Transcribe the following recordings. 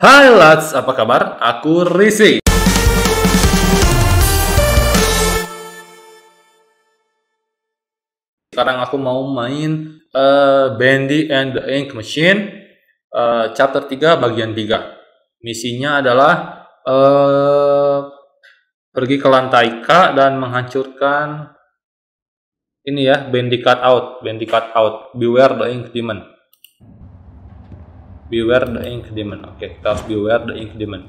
Hai lads, apa kabar? Aku Risi. Sekarang aku mau main Bendy and the Ink Machine chapter 3 bagian 3. Misinya adalah pergi ke lantai K dan menghancurkan ini ya, Bendy Cutout. Beware the Ink Demon. Beware the Ink Demon. Oke, kita harus beware the Ink Demon.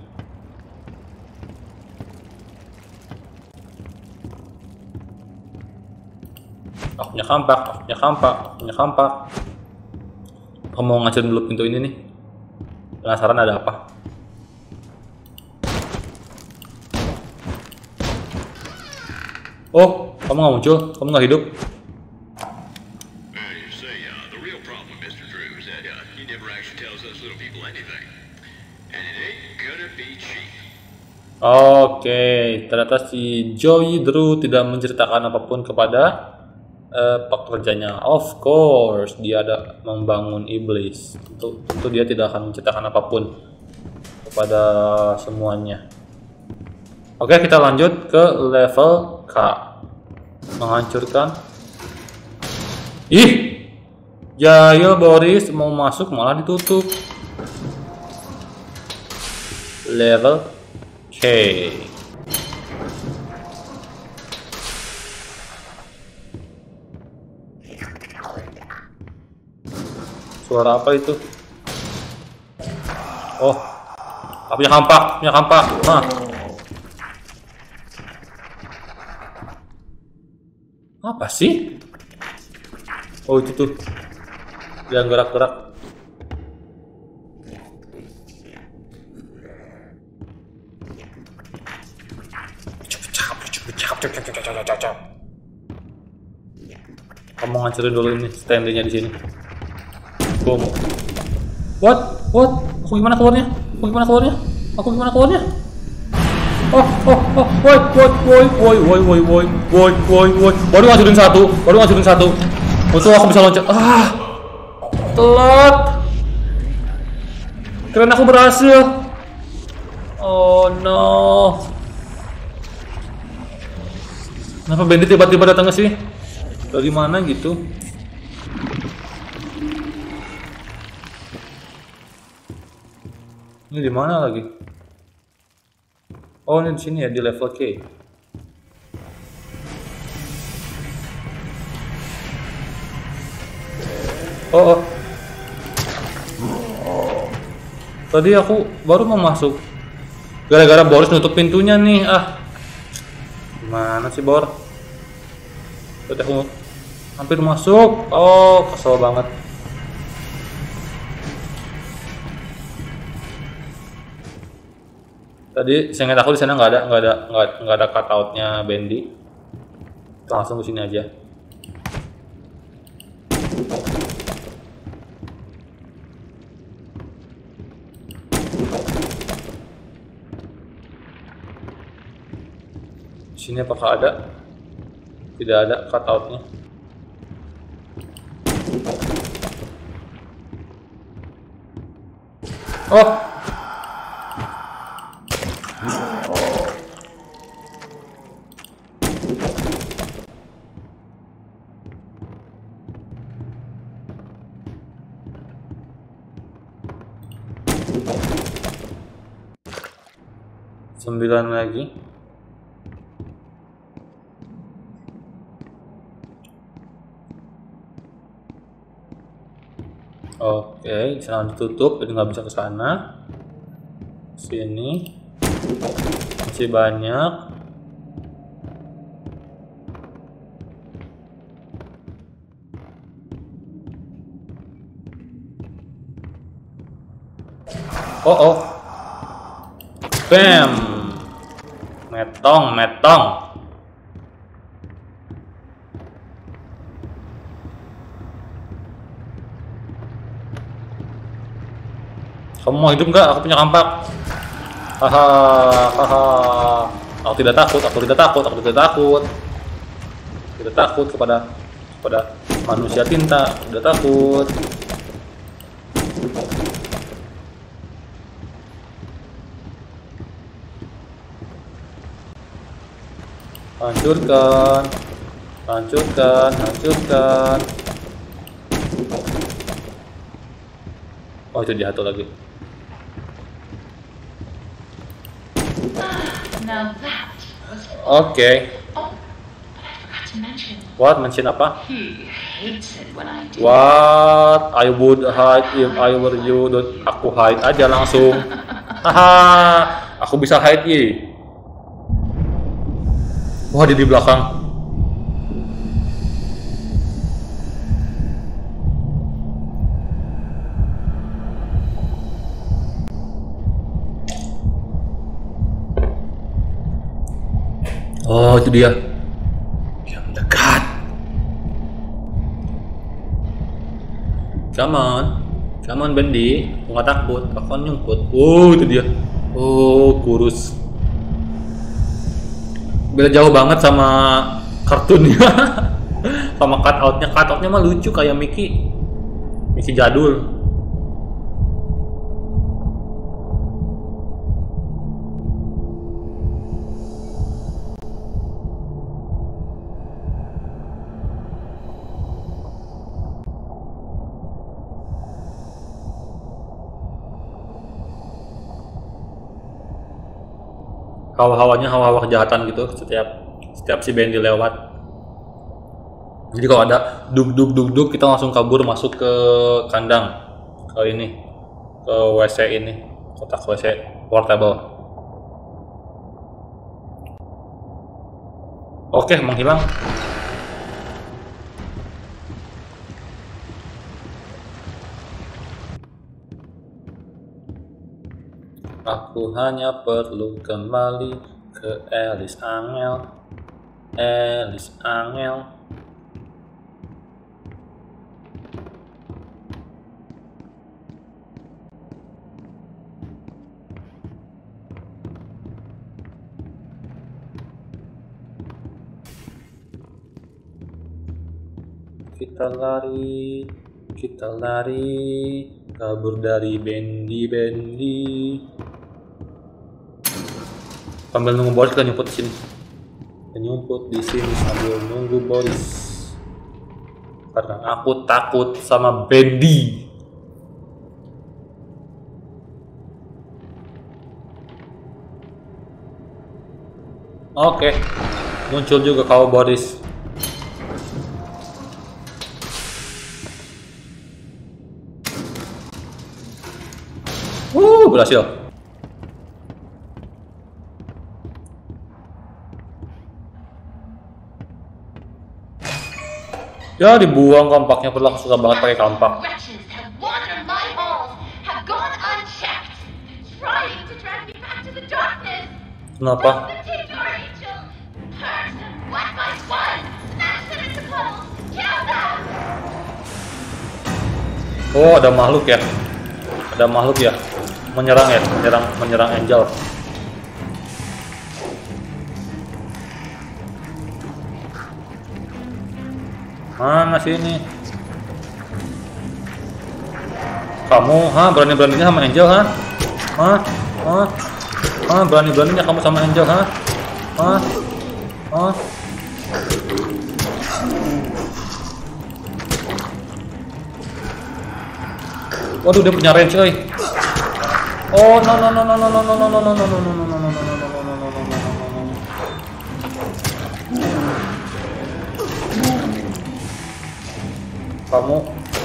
Aku punya kampak. Aku mau ngancurin dulu pintu ini nih. Penasaran ada apa? Oh, kamu nggak muncul? Kamu nggak hidup? Oke, ternyata si Joey Drew tidak menceritakan apapun kepada pekerjanya. Of course, dia ada membangun iblis. Tentu dia tidak akan menceritakan apapun kepada semuanya. Oke, kita lanjut ke level K. Menghancurkan. Ih, Jahil Boris mau masuk malah ditutup. Level K. Suara apa itu? Oh, punya kampak. Nah. Apa sih? Oh, itu tuh. Dia gerak-gerak. Kamu ngancurin dulu ini standingnya di sini. Boom. What? Aku gimana keluarnya? Oh, woi. Baru ngancurin satu. Untung aku bisa loncat. Telat. Keren aku berhasil. Oh no. Kenapa Bendy tiba-tiba datang ke sini? Dari mana gitu? Ini di mana lagi? Oh, ini di sini ya, di level K. Oh. Tadi aku baru mau masuk. Gara-gara Boris nutup pintunya nih. Gimana sih, Bor? Tadi aku hampir masuk. Oh, kesel banget. Tadi saya ingat aku di sana nggak ada cutoutnya Bendy. Langsung ke sini aja. Di sini apakah ada? Tidak ada cutoutnya. Oh. Sembilan lagi. Oke, sana ditutup, jadi nggak bisa ke sana. Sini masih banyak. Oh. Bam. Metong. Kamu mau hidup nggak? Aku punya kampak. Haha. Aku tidak takut. Tidak takut kepada manusia tinta. Tidak takut. Hancurkan. Hancurkan, hancurkan. Oh, itu dia satu lagi. Now that was Oke. oh, but I forgot to mention. What? Mention apa? He hates it when I do. What? I would hide if I were you. Aku hide aja langsung. Haha. Aku bisa hide ye. Wah, dia di belakang. Oh, itu dia. Yang dekat. Come on. Come on, Bendy. Aku nggak takut. Aku akan nyumput. Oh, itu dia. Oh, kurus. Beda jauh banget sama kartunnya. Sama cutoutnya. Cutoutnya mah lucu kayak Mickey. Mickey jadul. Hawa-hawanya hawa-hawa kejahatan gitu setiap si Bendy lewat. Jadi kalau ada duk kita langsung kabur masuk ke kandang, ke ini, ke WC ini, kotak WC portable. Oke, menghilang. Aku hanya perlu kembali ke Alice Angel. Alice Angel. Kita lari, kabur dari Bendy. Sambil nunggu Boris, kita nyumput di sini. Kita nyumput di sini sambil nunggu Boris. Karena aku takut sama Bendy. Oke, muncul juga kau Boris. Berhasil. Ya, dibuang kampaknya, pernah suka banget pakai kampak. Kenapa? Oh, ada makhluk ya. Ada makhluk ya. Menyerang ya, menyerang Angel. Mana sini? Kamu, berani-beraninya sama Angel, berani-beraninya kamu sama Angel, Waduh, dia punya range, coy. Oh, no. Kamu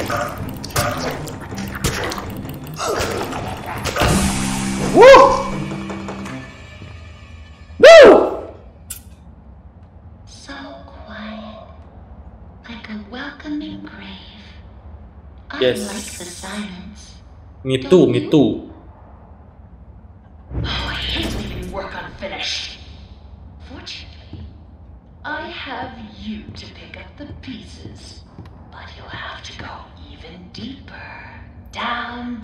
So quiet, like a welcoming grave. I Yes. like the silence. Me too. Oh, I hate leaving work unfinished. Fortunately, I have you to pick up the pieces, but you'll have to go even deeper. Down.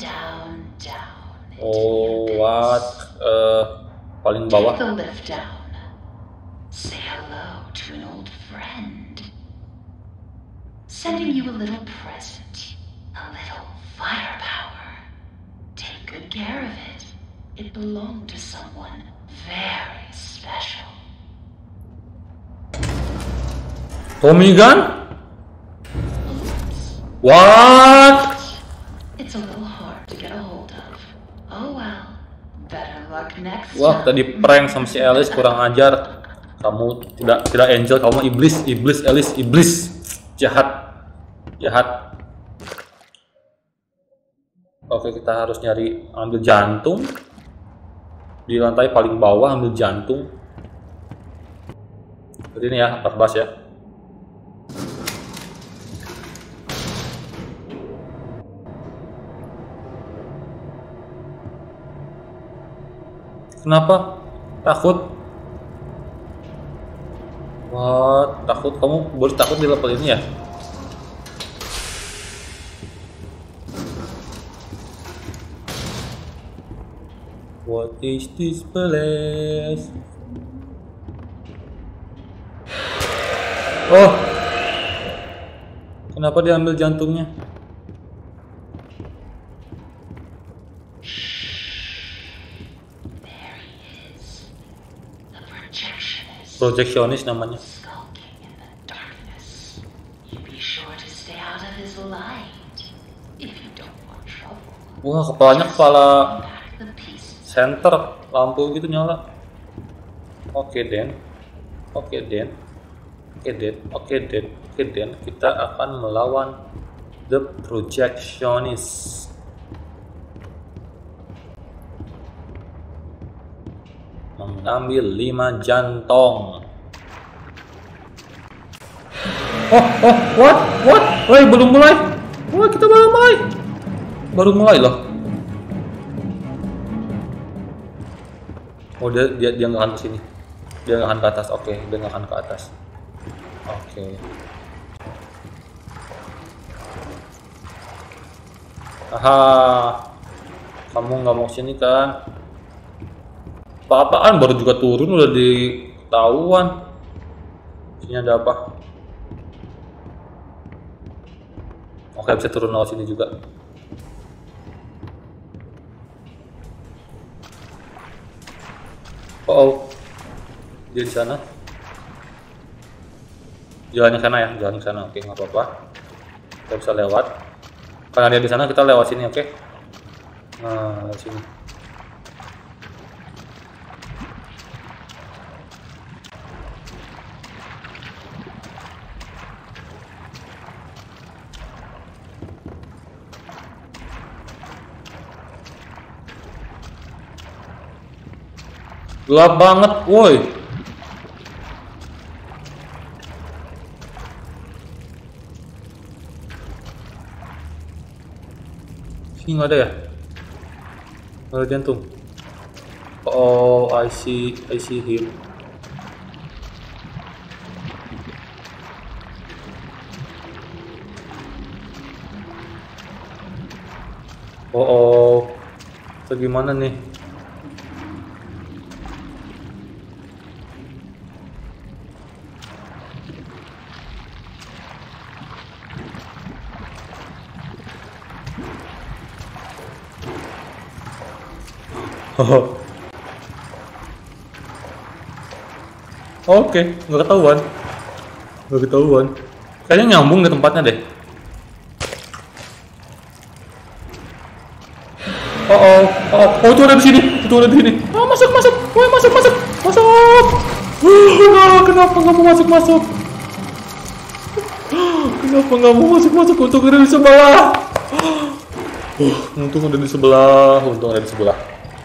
Oh, what? Paling Take bawah. the lift down. Say hello to an old friend. Sending you a little present, a little firepower. Take good care of it. It belonged to someone very special. Tommy gun? What? It's a little hard to get a hold of. Oh well. Better luck next Wah, time. tadi prank sama si Alice, kurang ajar. Kamu tidak angel, kamu iblis, Alice, iblis. Jahat. Oke, kita harus ambil jantung. Di lantai paling bawah ambil jantung. Jadi ini ya, 14 ya. Kenapa? Takut? What? Takut? Kamu baru takut di level ini ya? What is this place? Oh, kenapa diambil jantungnya? There he is. The projectionist. Projectionist namanya. Skulking in the darkness. You be sure to stay out of his light. If you don't want trouble. Wah, kepalanya kepala Pack the pieces. center, lampu gitu nyala. Oke, Den. Kita akan melawan The Projectionist. Mengambil 5 jantung. What? Woi, belum mulai. Wah, kita baru mulai loh. Oh, dia nggak akan ke sini. Dia nggak akan ke atas. Oke, dia nggak akan ke atas. Oke. Aha, kamu nggak mau sini kan? Apa-apaan baru juga turun udah diketahuan. Sini ada apa? Oke, bisa turun lewat sini juga. Oh, dia di sana. Jalannya sana ya, jalan ke sana. Oke, nggak apa-apa. Kita bisa lewat. Karena dia di sana, kita lewat sini, oke? Nah, lewat sini. Gelap banget, woi. Sini nggak ada ya? Nggak ada jantung. Oh, I see him. Oh, itu gimana nih? Oke, nggak ketahuan. Kayaknya nyambung ke tempatnya deh. Oh, itu ada di sini. Oh, masuk. Woi, masuk. Kenapa nggak mau masuk? Kenapa nggak mau masuk? Untung ada di sebelah. Untung ada di sebelah.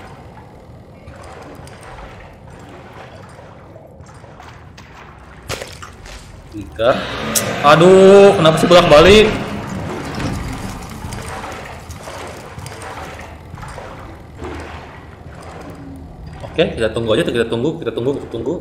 Tiga. Aduh, kenapa sih bolak-balik? Oke, kita tunggu aja. Kita tunggu.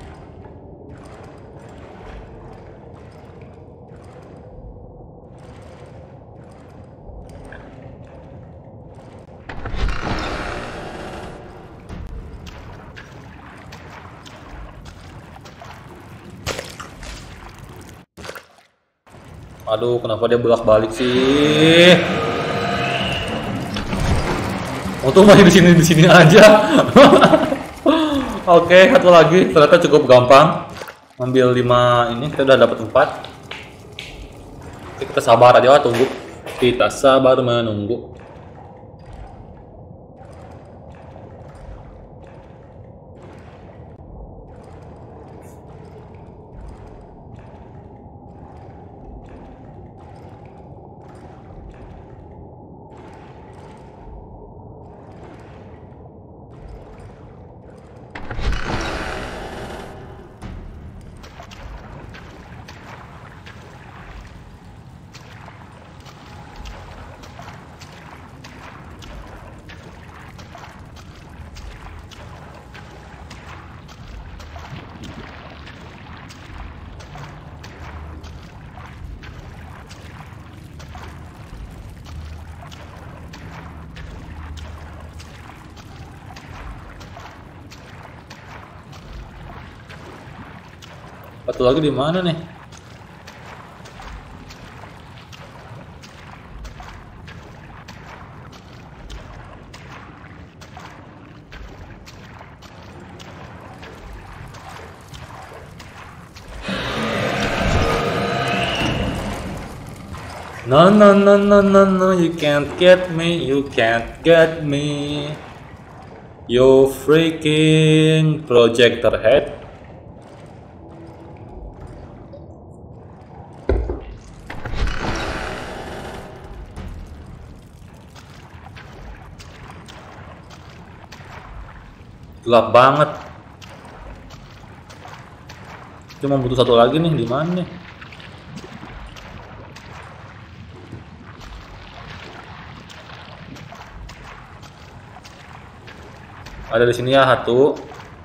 Aduh, kenapa dia bolak-balik sih? Untung masih di sini aja. Oke, satu lagi. Ternyata cukup gampang. Ambil 5 ini, kita udah dapat 4. Oke, kita sabar aja, tunggu. Kita sabar menunggu. Satu lagi di mana nih? No, no, no, no, no, no, you can't get me, you can't get me. You freaking projector head. Gelap banget. Cuma butuh satu lagi nih, di mana nih? Ada di sini ya satu.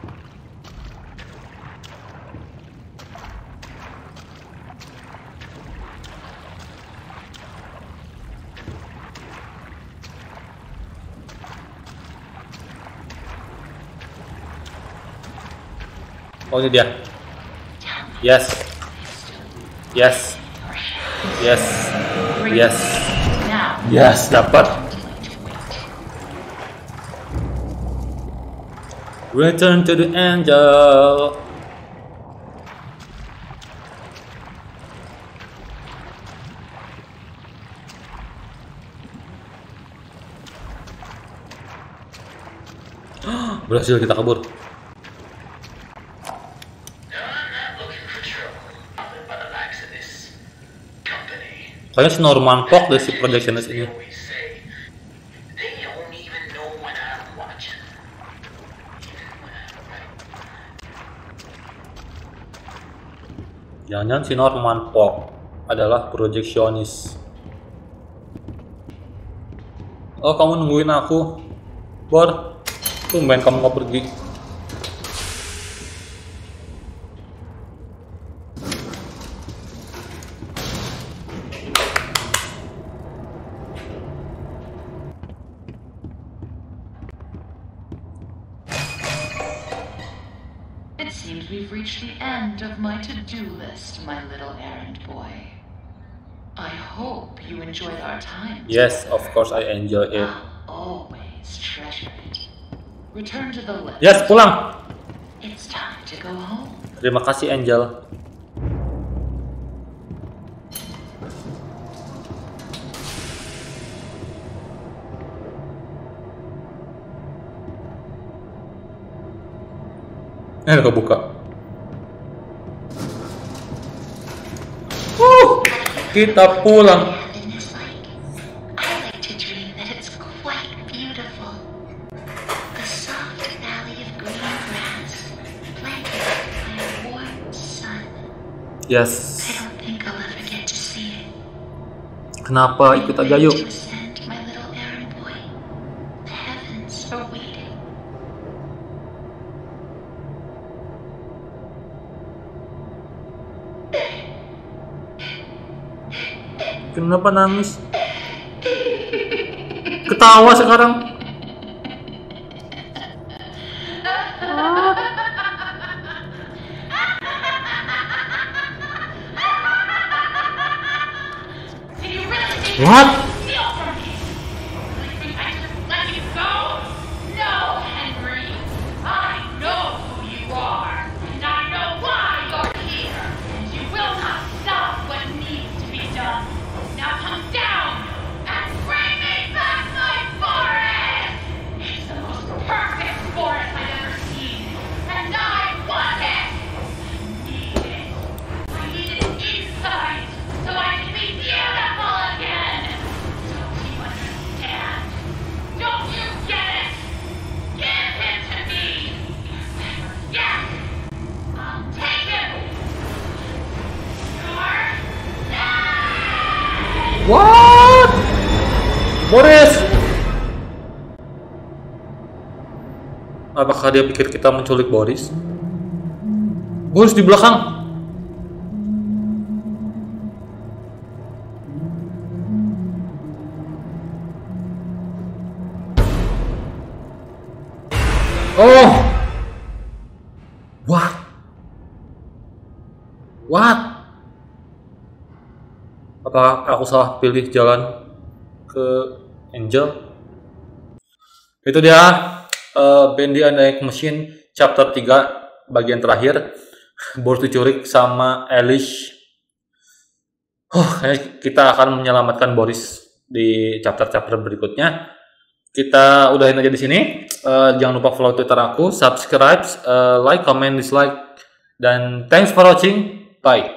Oh, ini dia. Yes. Yes. Yes. Yes. Yes, dapat. Return to the angel. Berhasil kita kabur. Kayaknya si Norman Pok dari si projectionist ini. Jangan-jangan si Norman Pok adalah projectionist. Oh, kamu nungguin aku, Bor. Tumben kamu nggak pergi. It seems we've reached the end of my to-do list, my little errand boy. I hope you enjoyed our time. Yes, of course I enjoy it. I'll always treasure it. Return to the list. Yes, pulang. It's time to go home. Terima kasih, Angel. Kebuka. Kita pulang. I like to dream that it's quite beautiful. The soft valley of green grass, blanketed by a warm sun. Yes. I don't think I'll ever get to see it. Kenapa ikut aja yuk? To ascend, my little errand boy. The heavens are waiting. Kenapa nangis? Ketawa sekarang. What? Boris! Apakah dia pikir kita menculik Boris? Boris di belakang. Oh! What? What? Apa aku salah pilih jalan ke Angel? Itu dia Bendy Naik Mesin chapter 3 bagian terakhir. Boris diculik sama Alice. Kita akan menyelamatkan Boris di chapter-chapter berikutnya. Kita udahin aja di sini. Jangan lupa follow Twitter aku, subscribe, like, comment, dislike, dan thanks for watching. Bye.